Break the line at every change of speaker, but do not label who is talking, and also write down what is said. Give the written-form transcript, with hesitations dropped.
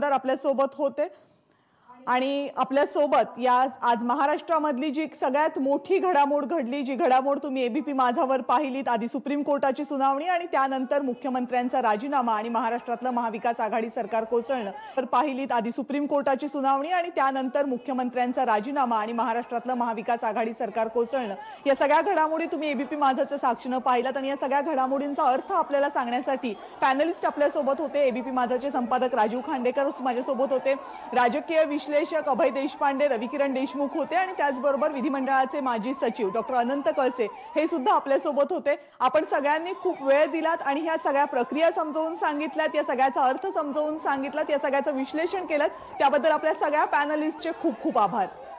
आमदार आपल्या सोबत होते आणि आपल्या सोबत या आज महाराष्ट्रामधली जी सगळ्यात मोठी घडामोड घडली, जी घडामोड तुम्ही एबीपी माझावर पाहिलीत, आधी सुप्रीम कोर्टाची सुनावणी आणि त्यानंतर मुख्यमंत्र्यांचा राजीनामा आणि महाराष्ट्रातलं महाविकास आघाडी सरकार कोसळणं तर पाहिलीत, आधी सुप्रीम कोर्टाची सुनावणी आणि त्यानंतर मुख्यमंत्र्यांचा राजीनामा आणि महाराष्ट्रातलं महाविकास आघाडी सरकार कोसळणं, या सगळ्या घडामोडी तुम्ही एबीपी माझाच्या साक्षीनं पाहिलात आणि या सगळ्या घडामोडींचा अर्थ आपल्याला सांगण्यासाठी पॅनलिस्ट आपल्या सोबत होते। एबीपी माझाचे संपादक राजीव खांडेकर माझ्यासोबत होते, राजकीय विश्लेषक अभय देशपांडे, रविकिरण देशमुख होते आणि त्याचबरोबर विधिमंडळाचे माजी सचिव डॉक्टर अनंत कळसे हे सुद्धा आपल्या सोबत होते। आपण सगळ्यांनी खूप वेळ दिलात आणि ह्या सगळ्या प्रक्रिया समजावून सांगितल्यात, या सगळ्याचा अर्थ समजावून सांगितलात, या सगळ्याचं विश्लेषण केलं, त्याबद्दल आपल्या सगळ्या पॅनलिस्टचे खूप खूप आभार।